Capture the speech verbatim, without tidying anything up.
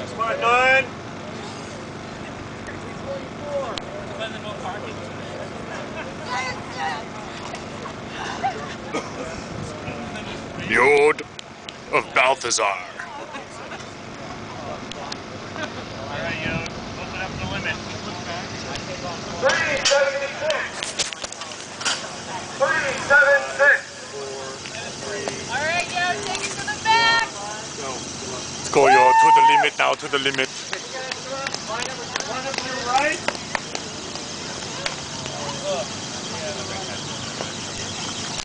Smart nine. Yod of Balthazar. Alright, Yod. Open up the limit. three seventy-six. three seventy-six. Alright, Yod, take it to the back. Let's go, Yod, to the limit now, to the limit.